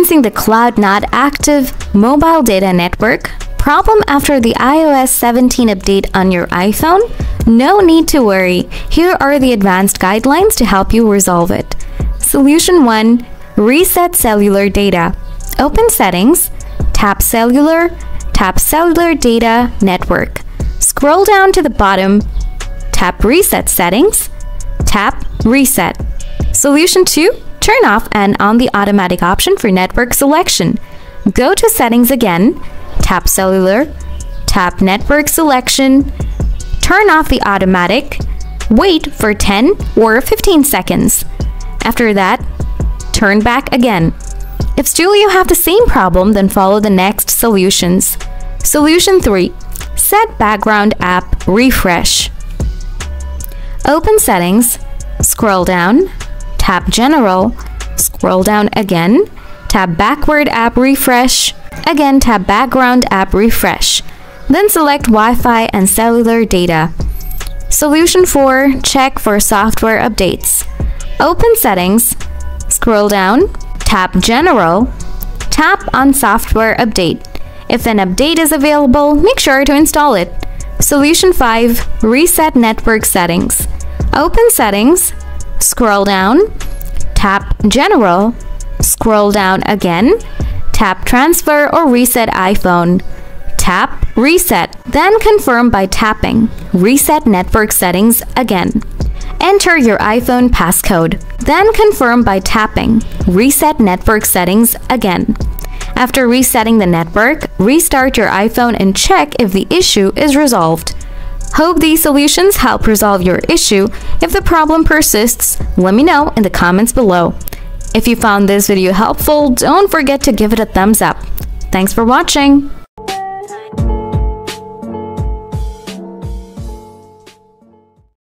experiencing the cloud not active mobile data network problem after the iOS 17 update on your iPhone? No need to worry. Here are the advanced guidelines to help you resolve it. Solution 1. Reset cellular data. Open Settings, tap Cellular Data Network. Scroll down to the bottom, tap Reset Settings, tap Reset. Solution 2. Turn off and on the automatic option for network selection. Go to Settings again, tap Cellular, tap Network Selection, turn off the automatic, wait for 10 or 15 seconds. After that, turn back again. If still you have the same problem, then follow the next solutions. Solution 3. Set background app refresh. Open Settings, scroll down, tap General, scroll down again, tap Backward App Refresh, again tap Background App Refresh, then select Wi-Fi and cellular data. Solution 4. Check for software updates. Open Settings, scroll down, tap General, tap on Software Update. If an update is available, make sure to install it. Solution 5. Reset network settings. Open Settings, scroll down, tap General, scroll down again, tap Transfer or Reset iPhone, tap Reset, then confirm by tapping Reset Network Settings again. Enter your iPhone passcode, then confirm by tapping Reset Network Settings again. After resetting the network, restart your iPhone and check if the issue is resolved. Hope these solutions help resolve your issue. If the problem persists, let me know in the comments below. If you found this video helpful, don't forget to give it a thumbs up. Thanks for watching!